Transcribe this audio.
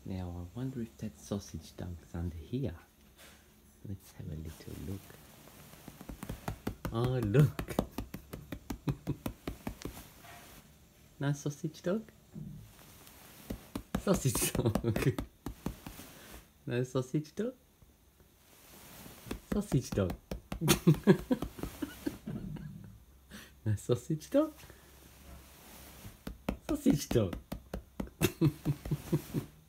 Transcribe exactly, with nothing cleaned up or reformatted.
Now I wonder if that sausage dunk's under here. Let's have a little look. Oh, look. No sausage dog? Sausage dog. No sausage dog? Sausage dog. No sausage dog? Sausage dog.